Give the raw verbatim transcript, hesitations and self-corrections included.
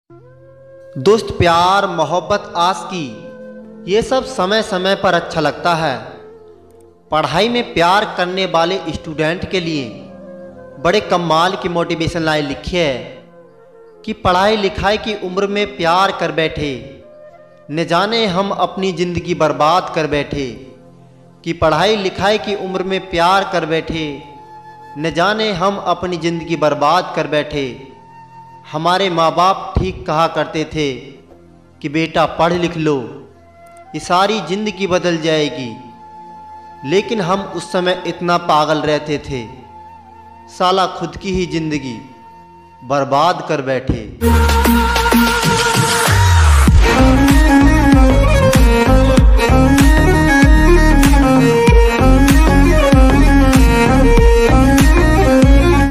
दोस्त, प्यार, मोहब्बत, आशिकी ये सब समय समय पर अच्छा लगता है। पढ़ाई में प्यार करने वाले स्टूडेंट के लिए बड़े कमाल की मोटिवेशन लाइन लिखी है कि पढ़ाई लिखाई की उम्र में प्यार कर बैठे, न जाने हम अपनी ज़िंदगी बर्बाद कर बैठे। कि पढ़ाई लिखाई की उम्र में प्यार कर बैठे, न जाने हम अपनी ज़िंदगी बर्बाद कर बैठे। हमारे माँ बाप ठीक कहा करते थे कि बेटा पढ़ लिख लो, ये सारी ज़िंदगी बदल जाएगी। लेकिन हम उस समय इतना पागल रहते थे, साला खुद की ही ज़िंदगी बर्बाद कर बैठे।